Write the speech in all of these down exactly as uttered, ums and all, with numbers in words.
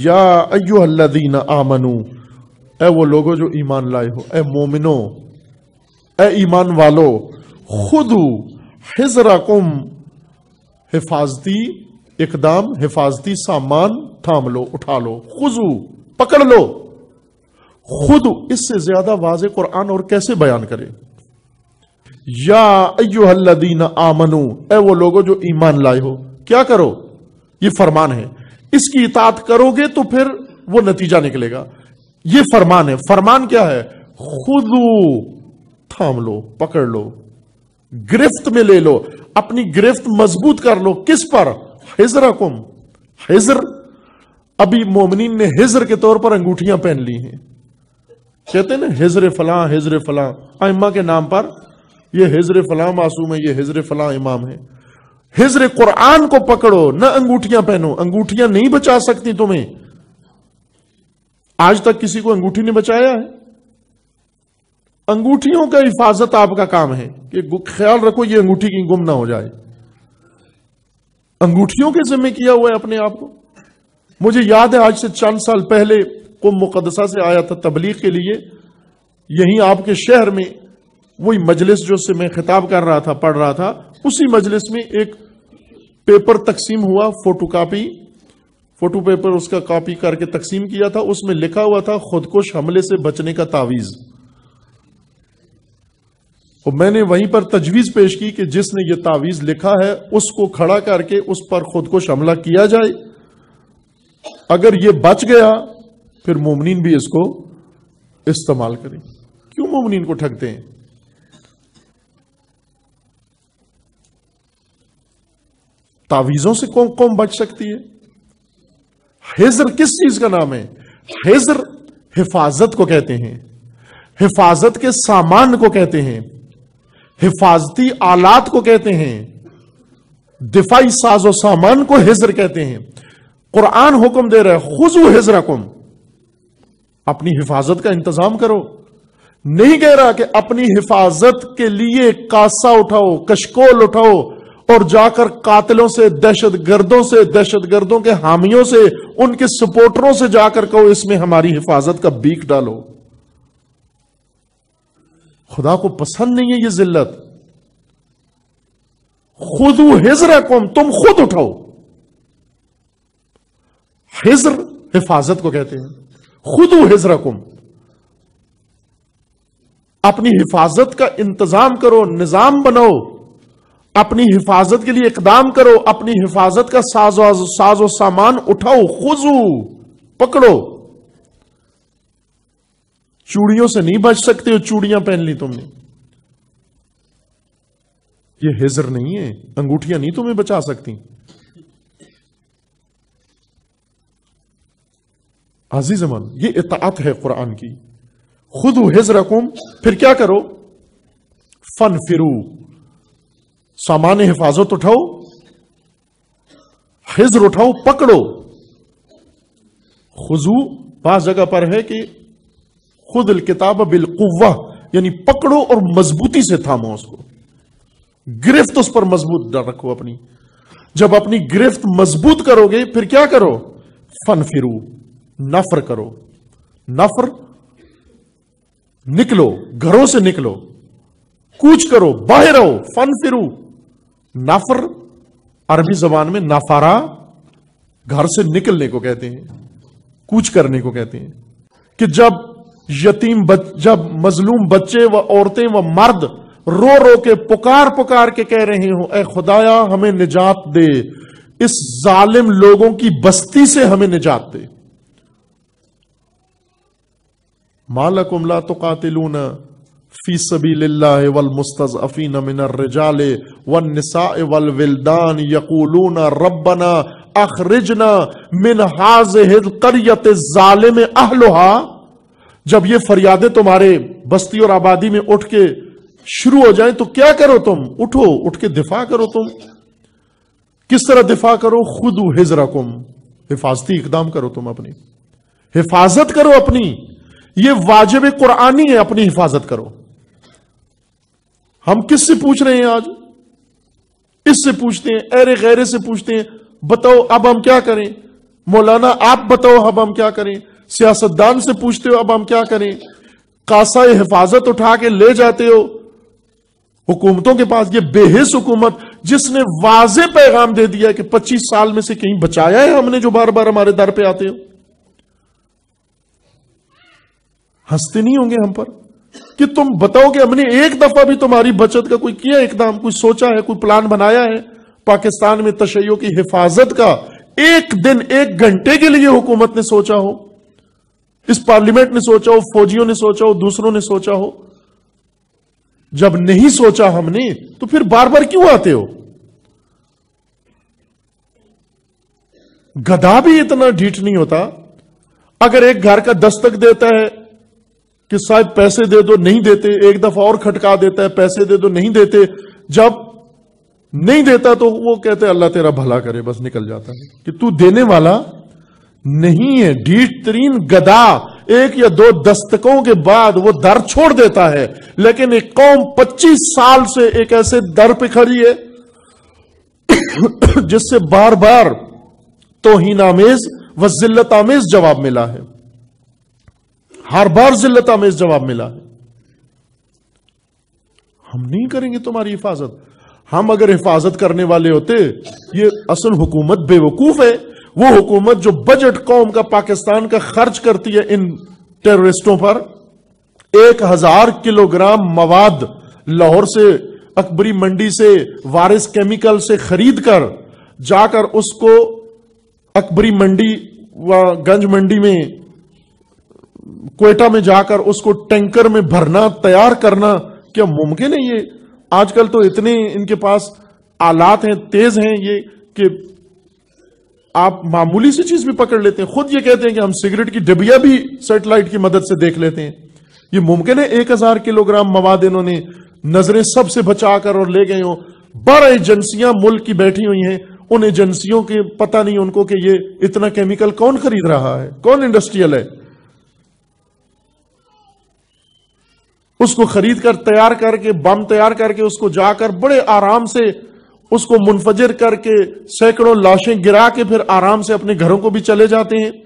یا ایھا الذین آمنو، اے وہ لوگو جو ایمان لائے ہو، اے مومنو، اے ایمان والو، خذو حذرکم، حفاظتی اقدام، حفاظتی سامان تھام لو، اٹھا لو، خذو پکڑ لو، خود اس سے زیادہ واضح قرآن اور کیسے بیان کرے؟ یا ایھا الذین آمنو، اے وہ لوگو جو ایمان لائے ہو، کیا کرو؟ یہ فرمان ہے، اس کی اطاعت کرو گے تو پھر وہ نتیجہ نکلے گا۔ یہ فرمان ہے، فرمان کیا ہے؟ خذو، تھام لو، پکڑ لو، گرفت میں لے لو، اپنی گرفت مضبوط کر لو، کس پر؟ حذرکم، حذر، ابھی مومنین نے حذر کے طور پر انگوٹھیاں پہن لی ہیں، کہتے ہیں نا حذر فلاں، حذر فلاں، ائمہ کے نام پر، یہ حذر فلاں معصوم ہے، یہ حذر فلاں امام ہے۔ حذر قرآن کو پکڑو، نہ انگوٹھیاں پہنو، انگوٹھیاں نہیں بچا سکتی تمہیں۔ آج تک کسی کو انگوٹھی نے بچایا ہے؟ انگوٹھیوں کا حفاظت آپ کا کام ہے کہ خیال رکھو یہ انگوٹھی کی گم نہ ہو جائے، انگوٹھیوں کے ذمہ کیا ہوا ہے اپنے آپ کو۔ مجھے یاد ہے آج سے چند سال پہلے قم مقدسہ سے آیا تھا تبلیغ کے لیے، یہیں آپ کے شہر میں، وہی مجلس جو سے میں خطاب کر رہا تھا، پڑھ رہا تھا، اسی مجلس میں ایک پیپر تقسیم ہوا، فوٹو کاپی، فوٹو پیپر اس کا کاپی کر کے تقسیم کیا تھا، اس میں لکھا ہوا تھا خودکش حملے سے بچنے کا تعویذ۔ اور میں نے وہیں پر تجویز پیش کی کہ جس نے یہ تعویذ لکھا ہے اس کو کھڑا کر کے اس پر خودکش حملہ کیا جائے، اگر یہ بچ گیا پھر مومنین بھی اس کو استعمال کریں۔ کیوں مومنین کو ٹھگتے ہیں؟ تعویذوں سے کون کون بچ سکتی ہے؟ حذر کس چیز کا نام ہے؟ حذر حفاظت کو کہتے ہیں، حفاظت کے سامان کو کہتے ہیں، حفاظتی آلات کو کہتے ہیں، دفاعی ساز و سامان کو حذر کہتے ہیں۔ قرآن حکم دے رہا ہے خذو حذرکم، اپنی حفاظت کا انتظام کرو، نہیں کہہ رہا کہ اپنی حفاظت کے لیے کاسا اٹھاؤ، کشکول اٹھاؤ اور جا کر قاتلوں سے، دہشت گردوں سے، دہشت گردوں کے حامیوں سے، ان کے سپورٹروں سے جا کر کہو اس میں ہماری حفاظت کا بیک ڈالو۔ خدا کو پسند نہیں ہے یہ ذلت۔ خذو حذرکم، تم خود اٹھاؤ۔ حذر حفاظت کو کہتے ہیں، خذو حذرکم، اپنی حفاظت کا انتظام کرو، نظام بناؤ، اپنی حفاظت کے لیے اقدام کرو، اپنی حفاظت کا ساز و ساز و سامان اٹھاؤ، خذو، پکڑو۔ چوڑیوں سے نہیں بچ سکتے ہو، چوڑیاں پہن لی تم نے، یہ حذر نہیں ہے، انگوٹھیاں نہیں تمہیں بچا سکتی۔ عزیزمان، یہ اطاعت ہے قرآن کی۔ خذو حذرکم، پھر کیا کرو؟ فنفرو، سامان حفاظت اٹھاؤ، حذر اٹھاؤ، پکڑو۔ خذو بعض جگہ پر ہے کہ خذ الکتاب بالقوہ، یعنی پکڑو اور مضبوطی سے تھامو اس کو، گرفت اس پر مضبوط رکھو اپنی۔ جب اپنی گرفت مضبوط کرو گے پھر کیا کرو؟ فنفرو، نفر کرو، نفر نکلو، گھروں سے نکلو، کوچ کرو، باہر آؤ، فنفرو۔ نفر عربی زبان میں نفارا گھر سے نکلنے کو کہتے ہیں، کوچ کرنے کو کہتے ہیں، کہ جب یتیم بچ جب مظلوم بچے و عورتیں و مرد رو رو کے پکار پکار کے کہہ رہے ہوں اے خدایا ہمیں نجات دے، اس ظالم لوگوں کی بستی سے ہمیں نجات دے۔ ما لکم لا تقاتلون فی سبیل اللہ والمستضعفین من الرجال والنساء والولدان یقولون ربنا اخرجنا من هذه القریۃ الظالم اہلها۔ جب یہ فریادیں تمہارے بستی اور آبادی میں اٹھ کے شروع ہو جائیں تو کیا کرو تم؟ اٹھو، اٹھ کے دفاع کرو۔ تم کس طرح دفاع کرو؟ خذو حذرکم، حفاظتی اقدام کرو، تم اپنی حفاظت کرو اپنی، یہ واجب قرآنی ہے، اپنی حفاظت کرو۔ ہم کس سے پوچھ رہے ہیں آج؟ اس سے پوچھتے ہیں، ایرے غیرے سے پوچھتے ہیں، بتاؤ اب ہم کیا کریں؟ مولانا آپ بتاؤ اب ہم کیا کریں، سیاستدان سے پوچھتے ہو اب ہم کیا کریں، کاسہ حفاظت اٹھا کے لے جاتے ہو حکومتوں کے پاس. یہ بے حس حکومت جس نے واضح پیغام دے دیا کہ پچیس سال میں سے کہیں بچایا ہے ہم نے جو بار بار ہمارے در پہ آتے ہو. ہنستے نہیں ہوں گے ہم پر کہ تم بتاؤ کہ ہم نے ایک دفعہ بھی تمہاری بچت کا کوئی کیا اقدام، کوئی سوچا ہے، کوئی پلان بنایا ہے پاکستان میں تشیع کی حفاظت کا؟ ایک دن ایک گھنٹے کے لیے حکومت نے سوچا ہو، اس پارلیمنٹ نے سوچا ہو، فوجیوں نے سوچا ہو، دوسروں نے سوچا ہو؟ جب نہیں سوچا ہم نے تو پھر بار بار کیوں آتے ہو؟ گدھا بھی اتنا ڈھیٹ نہیں ہوتا. اگر ایک گھر کا دستک دیتا ہے کہ صاحب پیسے دے دو، نہیں دیتے، ایک دفعہ اور کھٹکا دیتا ہے پیسے دے دو، نہیں دیتے، جب نہیں دیتا تو وہ کہتے ہیں اللہ تیرا بھلا کرے، بس نکل جاتا ہے کہ تو دینے والا نہیں ہے. ڈھیٹ ترین گدھا ایک یا دو دستکوں کے بعد وہ در چھوڑ دیتا ہے، لیکن ایک قوم پچیس سال سے ایک ایسے در پہ کھڑی ہے جس سے بار بار توہین آمیز و ذلت آمیز جواب ملا ہے، ہر بار ذلت آمیز جواب ملا ہے. ہم نہیں کریں گے تمہاری حفاظت. ہم اگر حفاظت کرنے والے ہوتے، یہ اصل حکومت بے وقوف ہے. وہ حکومت جو بجٹ قوم کا پاکستان کا خرچ کرتی ہے ان ٹیررسٹوں پر، ایک ہزار کلو گرام مواد لاہور سے، اکبری منڈی سے، وارث کیمیکل سے خرید کر جا کر اس کو اکبری منڈی و گنج منڈی میں، کوئٹہ میں جا کر اس کو ٹینکر میں بھرنا، تیار کرنا، کیا ممکن ہے؟ یہ آج کل تو اتنے ان کے پاس آلات ہیں، تیز ہیں یہ، کہ آپ معمولی سی چیز بھی پکڑ لیتے ہیں. خود یہ کہتے ہیں کہ ہم سگریٹ کی ڈبیا بھی سیٹلائٹ کی مدد سے دیکھ لیتے ہیں. یہ ممکن ہے ایک ہزار کلو گرام مواد انہوں نے نظریں سب سے بچا کر اور لے گئے ہوں؟ بارہ ایجنسیاں ملک کی بیٹھی ہوئی ہیں، ان ایجنسیوں کے پتہ نہیں ان کو کہ یہ اتنا کیمیکل کون خرید رہا ہے، کون انڈسٹریل ہے. اس کو خرید کر تیار کر کے، بم تیار کر کے اس کو جا کر بڑے آرام سے اس کو منفجر کر کے سینکڑوں لاشیں گرا کے پھر آرام سے اپنے گھروں کو بھی چلے جاتے ہیں.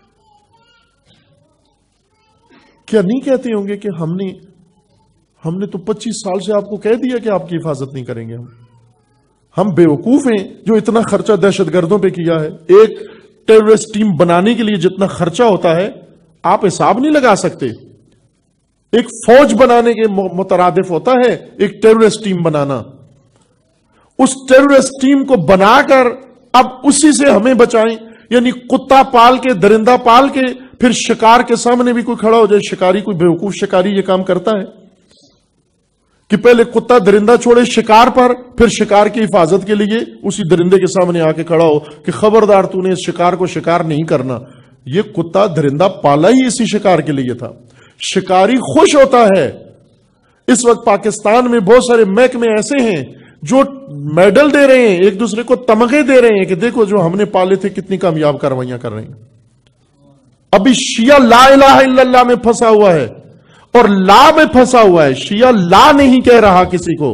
کیا نہیں کہتے ہوں گے کہ ہم نے ہم نے تو پچیس سال سے آپ کو کہہ دیا کہ آپ کی حفاظت نہیں کریں گے. ہم ہم بے وقوف ہیں جو اتنا خرچہ دہشت گردوں پہ کیا ہے. ایک ٹیررسٹ ٹیم بنانے کے لیے جتنا خرچہ ہوتا ہے آپ حساب نہیں لگا سکتے. ایک فوج بنانے کے مترادف ہوتا ہے ایک ٹیررسٹ ٹیم بنانا. اس ٹیررسٹ ٹیم کو بنا کر اب اسی سے ہمیں بچائیں، یعنی کتا پال کے، درندہ پال کے، پھر شکار کے سامنے بھی کوئی کھڑا ہو جائے. شکاری، کوئی بیوقوف شکاری یہ کام کرتا ہے کہ پہلے کتا درندہ چھوڑے شکار پر، پھر شکار کی حفاظت کے لیے اسی درندے کے سامنے آ کے کھڑا ہو کہ خبردار تو نے اس شکار کو شکار نہیں کرنا. یہ کتا درندہ پالا ہی اسی شکار کے لیے تھا. شکاری خوش ہوتا ہے. اس وقت پاکستان میں بہت سارے محکمے ایسے ہیں جو میڈل دے رہے ہیں، ایک دوسرے کو تمغے دے رہے ہیں کہ دیکھو جو ہم نے پالے تھے کتنی کامیاب کاروائیاں کر رہے ہیں. ابھی شیعہ لا الہ الا اللہ میں پھنسا ہوا ہے اور لا میں پھنسا ہوا ہے. شیعہ لا نہیں کہہ رہا، کسی کو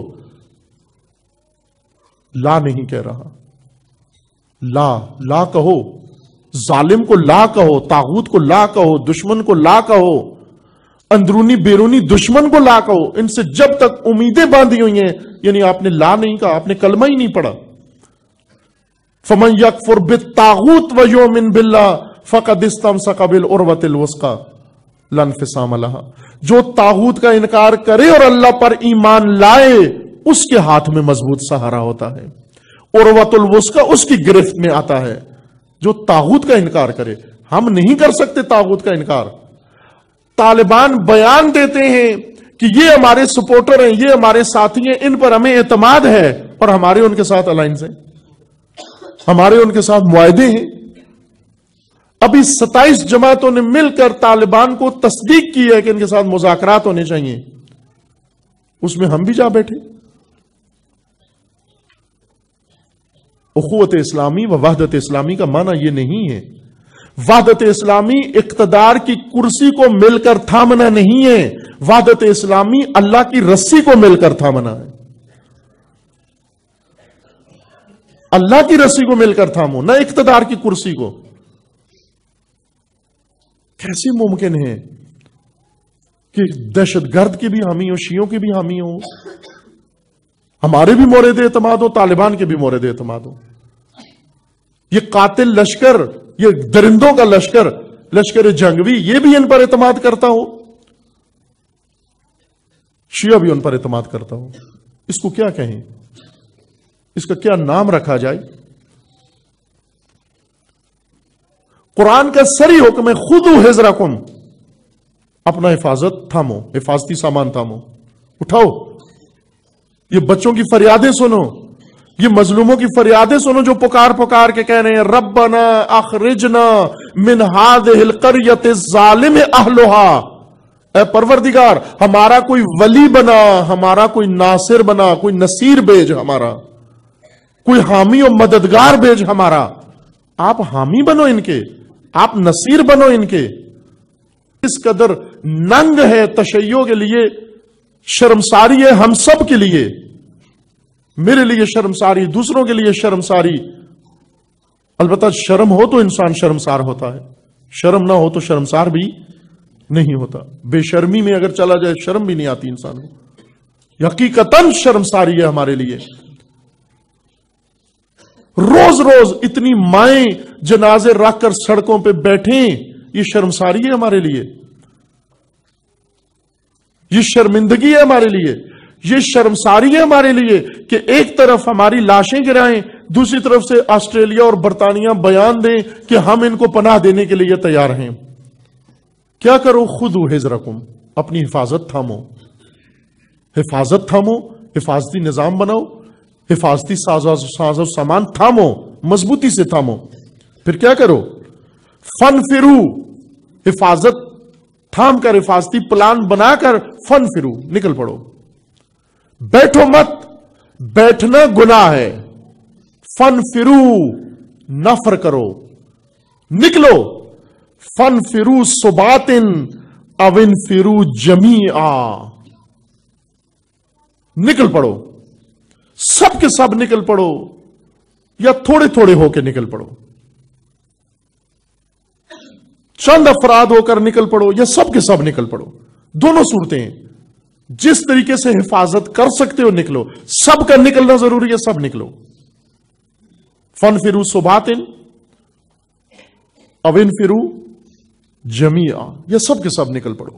لا نہیں کہہ رہا. لا لا کہو، ظالم کو لا کہو، طاغوت کو لا کہو، دشمن کو لا کہو، اندرونی بیرونی دشمن کو لا کہو. ان سے جب تک امیدیں باندھی ہوئی ہیں، یعنی آپ نے لا نہیں کہا، آپ نے کلمہ ہی نہیں پڑھا. فمن یکفر بالطاغوت ویؤمن باللہ فقد استمسک بالعروۃ الوثقی لا انفصام لہا. جو طاغوت کا انکار کرے اور اللہ پر ایمان لائے اس کے ہاتھ میں مضبوط سہارا ہوتا ہے، عروۃ الوثقی اس کی گرفت میں آتا ہے. جو طاغوت کا انکار کرے، ہم نہیں کر سکتے طاغوت کا انکار. طالبان بیان دیتے ہیں کہ یہ ہمارے سپورٹر ہیں، یہ ہمارے ساتھی ہیں، ان پر ہمیں اعتماد ہے، اور ہمارے ان کے ساتھ الائنس ہیں، ہمارے ان کے ساتھ معاہدے ہیں. ابھی ستائیس جماعتوں نے مل کر طالبان کو تصدیق کی ہے کہ ان کے ساتھ مذاکرات ہونے چاہیے. اس میں ہم بھی جا بیٹھے. اخوت اسلامی و وحدت اسلامی کا معنی یہ نہیں ہے. وحدت اسلامی اقتدار کی کرسی کو مل کر تھامنا نہیں ہے. وحدت اسلامی اللہ کی رسی کو مل کر تھامنا ہے. اللہ کی رسی کو مل کر تھامو، نہ اقتدار کی کرسی کو. کیسے ممکن ہے کہ دہشت گرد کی بھی حامی ہو، شیعوں کی بھی حامی ہو، ہمارے بھی مورد اعتماد ہو، طالبان کے بھی مورد اعتماد ہو؟ یہ قاتل لشکر، یہ درندوں کا لشکر، لشکر جنگوی، یہ بھی ان پر اعتماد کرتا ہو، شیعہ بھی ان پر اعتماد کرتا ہو۔ اس کو کیا کہیں؟ اس کا کیا نام رکھا جائے؟ قرآن کا سری حکم ہے خذوا حذرکم، اپنا حفاظت تھامو، حفاظتی سامان تھامو، اٹھاؤ۔ یہ بچوں کی فریادیں سنو، یہ مظلوموں کی فریادیں سنو جو پکار پکار کے کہہ رہے ہیں ربنا اخرجنا من هذه القرية الظالم اهلها، اے پروردگار ہمارا کوئی ولی بنا، ہمارا کوئی ناصر بنا، کوئی نصیر بھیج، ہمارا کوئی حامی و مددگار بھیج ہمارا۔ آپ حامی بنو ان کے، آپ نصیر بنو ان کے۔ اس قدر ننگ ہے تشیع کے لیے، شرمساری ہے ہم سب کے لیے، میرے لیے شرمساری، دوسروں کے لیے شرمساری۔ البتہ شرم ہو تو انسان شرمسار ہوتا ہے، شرم نہ ہو تو شرمسار بھی نہیں ہوتا۔ بے شرمی میں اگر چلا جائے شرم بھی نہیں آتی انسان کو، حقیقتاً شرمساری ہے ہمارے لیے۔ روز روز اتنی مائیں جنازے رکھ کر سڑکوں پہ بیٹھیں، یہ شرمساری ہے ہمارے لیے، یہ شرمندگی ہے ہمارے لیے، یہ شرمساری ہے ہمارے لیے کہ ایک طرف ہماری لاشیں گرائیں، دوسری طرف سے آسٹریلیا اور برطانیہ بیان دیں کہ ہم ان کو پناہ دینے کے لیے تیار ہیں۔ کیا کرو؟ خذوا حذرکم، اپنی حفاظت تھامو، حفاظت تھامو، حفاظتی نظام بناؤ، حفاظتی ساز و سامان تھامو، مضبوطی سے تھامو۔ پھر کیا کرو؟ فنفرو، حفاظت تھام کر، حفاظتی پلان بنا کر فنفرو، نکل پڑو۔ بیٹھو مت، بیٹھنا گناہ ہے۔ فنفرو، نفر کرو، نکلو۔ فنفرو ثباتن او انفرو جمیعا، نکل پڑو، سب کے سب نکل پڑو یا تھوڑے تھوڑے ہو کے نکل پڑو، چند افراد ہو کر نکل پڑو یا سب کے سب نکل پڑو۔ دونوں صورتیں ہیں، جس طریقے سے حفاظت کر سکتے ہو نکلو، سب کا نکلنا ضروری ہے، سب نکلو۔ فنفروا ثباتن او انفروا جمیعا، یہ سب کے سب نکل پڑو۔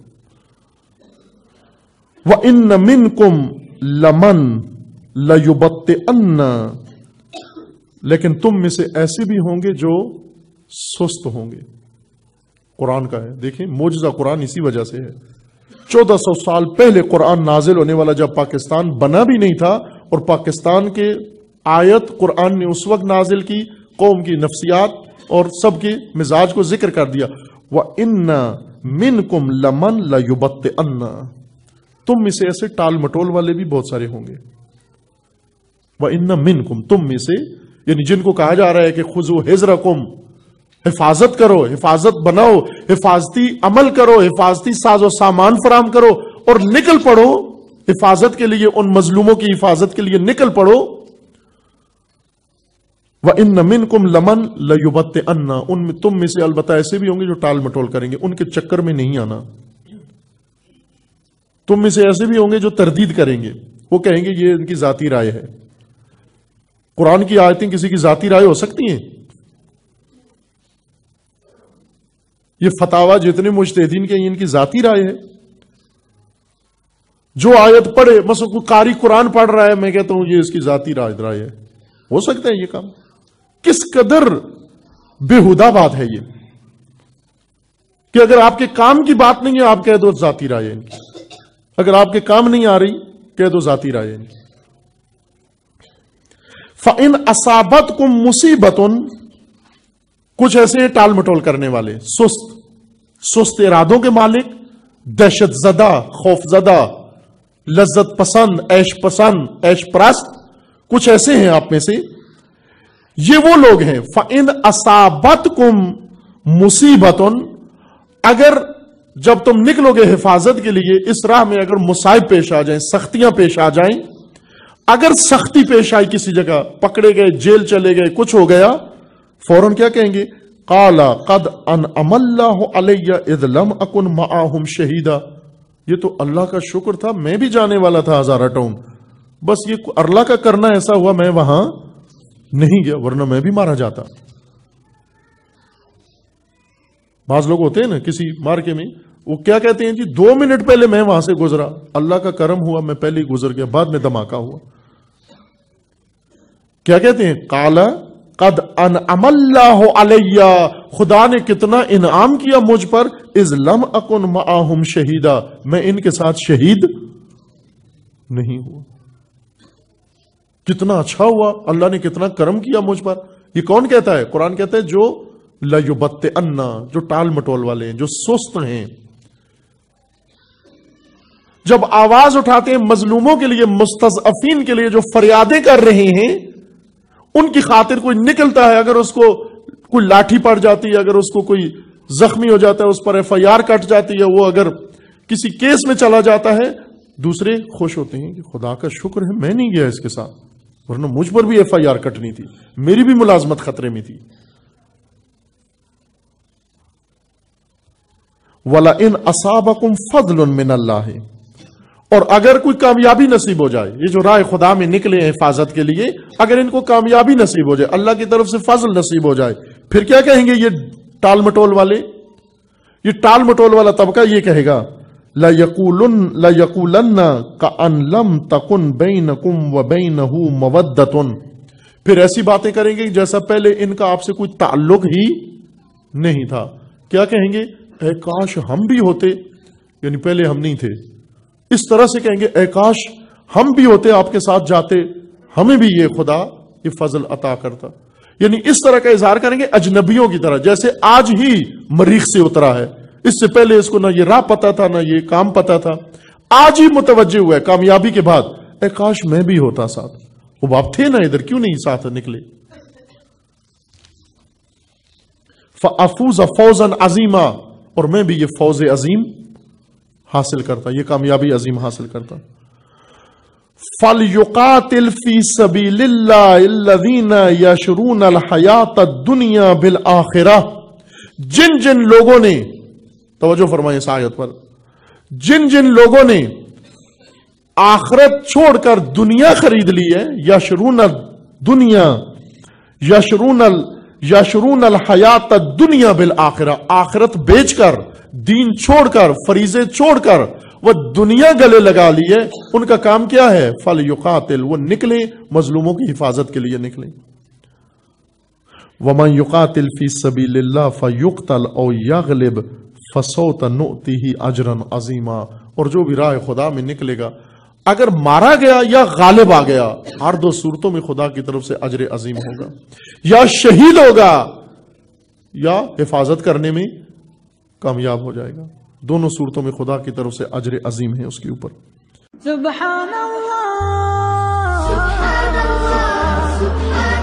وَإِنَّ مِنْكُمْ لَمَنْ لَيُبَطِّئَنَّ، لیکن تم میں سے ایسے بھی ہوں گے جو سست ہوں گے۔ قرآن کا ہے، دیکھیں معجزہ قرآن اسی وجہ سے ہے۔ چودہ سو سال پہلے قرآن نازل ہونے والا جب پاکستان بنا بھی نہیں تھا، اور پاکستان کے آیت قرآن نے اس وقت نازل کی، قوم کی نفسیات اور سب کے مزاج کو ذکر کر دیا۔ وَإِنَّ مِنْكُمْ لَمَنْ لَيُبَطِّئَنَّ، تم میں سے ایسے ٹال مٹول والے بھی بہت سارے ہوں گے۔ وَإِنَّ مِنْكُمْ، تم میں سے، یعنی جن کو کہا جا رہا ہے کہ خذوا حذرکم، حفاظت کرو، حفاظت بناؤ، حفاظتی عمل کرو، حفاظتی ساز و سامان فراہم کرو اور نکل پڑو حفاظت کے لیے، ان مظلوموں کی حفاظت کے لیے نکل پڑو۔ وَإِنَّ مِنْكُمْ لَمَنْ لَيُبَطِّئَنَّ، ان میں تم میں سے البتہ ایسے بھی ہوں گے جو ٹال مٹول کریں گے، ان کے چکر میں نہیں آنا۔ تم میں سے ایسے بھی ہوں گے جو تردید کریں گے، وہ کہیں گے یہ ان کی ذاتی رائے ہے۔ قرآن کی آیتیں کسی کی ذاتی رائے ہو سکتی ہیں؟ یہ فتاوی جتنے مجتہدین کے ان کی ذاتی رائے ہے۔ جو آیت پڑھے، مثلا کوئی قاری قرآن پڑھ رہا ہے، میں کہتا ہوں یہ اس کی ذاتی رائے ہے، ہو سکتا ہے یہ کام؟ کس قدر بےہودہ بات ہے یہ کہ اگر آپ کے کام کی بات نہیں ہے آپ کہہ دو ذاتی رائے ان کی، اگر آپ کے کام نہیں آ رہی کہہ دو ذاتی رائے ان کی۔ فَإِنْ أَصَابَتْكُمْ مُصِيبَةٌ، کچھ ایسے ہیں ٹال مٹول کرنے والے، سست سست ارادوں کے مالک، دہشت زدہ، خوف زدہ، لذت پسند، عیش پسند، عیش پرست، کچھ ایسے ہیں آپ میں سے، یہ وہ لوگ ہیں۔ فَإِنْ أَصَابَتْكُمْ مُصِيبَةٌ، اگر جب تم نکلو گے حفاظت کے لیے، اس راہ میں اگر مصائب پیش آ جائیں، سختیاں پیش آ جائیں، اگر سختی پیش آئی کسی جگہ، پکڑے گئے، جیل چلے گئے، کچھ ہو گیا، فوراً کیا کہیں گے؟ قال قد انعم اللہ علی اذ لم اکن معاہم شہیدا، یہ تو اللہ کا شکر تھا میں بھی جانے والا تھا ہزارہ ٹاؤن، بس یہ اللہ کا کرنا ایسا ہوا میں وہاں نہیں گیا، ورنہ میں بھی مارا جاتا۔ بعض لوگ ہوتے ہیں نا کسی مارکے میں، وہ کیا کہتے ہیں جی دو منٹ پہلے میں وہاں سے گزرا، اللہ کا کرم ہوا میں پہلے ہی گزر گیا، بعد میں دھماکہ ہوا۔ کیا کہتے ہیں؟ قال قد انعم اللہ علی، خدا نے کتنا انعام کیا مجھ پر، اذ لم اکن معاہم شہیدا، میں ان کے ساتھ شہید نہیں ہوا۔ کتنا اچھا ہوا، اللہ نے کتنا کرم کیا مجھ پر۔ یہ کون کہتا ہے؟ قرآن کہتا ہے جو لَيُبَطِّئَنَّ، جو ٹال مٹول والے ہیں، جو سست ہیں، جب آواز اٹھاتے ہیں مظلوموں کے لیے، مستضعفین کے لیے، جو فریادیں کر رہے ہیں، ان کی خاطر کوئی نکلتا ہے، اگر اس کو کوئی لاٹھی پڑ جاتی ہے، اگر اس کو کوئی زخمی ہو جاتا ہے، اس پر ایف آئی آر کٹ جاتی ہے، وہ اگر کسی کیس میں چلا جاتا ہے، دوسرے خوش ہوتے ہیں کہ خدا کا شکر ہے میں نہیں گیا اس کے ساتھ، ورنہ مجھ پر بھی ایف آئی آر کٹنی تھی، میری بھی ملازمت خطرے میں تھی۔ وَلَئِنْ أَصَابَكُمْ فَضْلٌ مِّنَ اللَّهِ، اور اگر کوئی کامیابی نصیب ہو جائے، یہ جو راہ خدا میں نکلے ہیں حفاظت کے لیے، اگر ان کو کامیابی نصیب ہو جائے، اللہ کی طرف سے فضل نصیب ہو جائے، پھر کیا کہیں گے یہ ٹال مٹول والے؟ یہ ٹال مٹول والا طبقہ یہ کہے گا لَيَقُولُنَّ لَيَقُولَنَّ كَأَن لَّمْ تَكُن بَيْنَكُمْ وَبَيْنَهُ مَوَدَّةٌ، پھر ایسی باتیں کریں گے جیسا پہلے ان کا آپ سے کوئی تعلق ہی نہیں تھا۔ کیا کہیں گے؟ اے کاش ہم بھی ہوتے، یعنی پہلے ہم نہیں تھے، اس طرح سے کہیں گے اے کاش ہم بھی ہوتے، آپ کے ساتھ جاتے، ہمیں بھی یہ خدا یہ فضل عطا کرتا، یعنی اس طرح کا اظہار کریں گے اجنبیوں کی طرح، جیسے آج ہی مریخ سے اترا ہے، اس سے پہلے اس کو نہ یہ راہ پتا تھا نہ یہ کام پتا تھا، آج ہی متوجہ ہوا ہے کامیابی کے بعد، اے کاش میں بھی ہوتا ساتھ، وہ باپ تھے نا ادھر، کیوں نہیں ساتھ نکلے؟ فَأَفُوزَ فَوْزًا عَظِيمًا، اور میں بھی یہ فوز عظیم حاصل کرتا، یہ کامیابی عظیم حاصل کرتا۔ فَلْيُقَاتِلْ فِي سَبِيلِ اللَّهِ الَّذِينَ يَشْرُونَ الْحَيَاةَ الدُّنْيَا بِالْآخِرَةِ، جن جن لوگوں نے، توجہ فرمائیں اس آیت پر، جن جن لوگوں نے آخرت چھوڑ کر دنیا خرید لی ہے، یشرون الدنیا یشرون ال یشرون الحیات الدنیا بالآخرہ، آخرت بیچ کر، دین چھوڑ کر، فریضے چھوڑ کر وہ دنیا گلے لگا لی ہے، ان کا کام کیا ہے؟ فَلْيُقَاتِلْ، وہ نکلیں مظلوموں کی حفاظت کے لیے نکلیں۔ وَمَنْ يُقَاتِلْ فِي سَبِيلِ اللَّهِ فَيُقْتَلْ أَوْ يَغْلِبْ فَسَوْفَ نُؤْتِهِ أَجْرًا عَظِيمًا، اور جو بھی راہ خدا میں نکلے گا، اگر مارا گیا یا غالب آ گیا، ہر دو صورتوں میں خدا کی طرف سے اجر عظیم ہوگا، یا شہید ہوگا یا حفاظت کرنے میں کامیاب ہو جائے گا، دونوں صورتوں میں خدا کی طرف سے اجر عظیم ہے اس کے اوپر۔ سبحان اللہ، سبحان اللہ، سبحان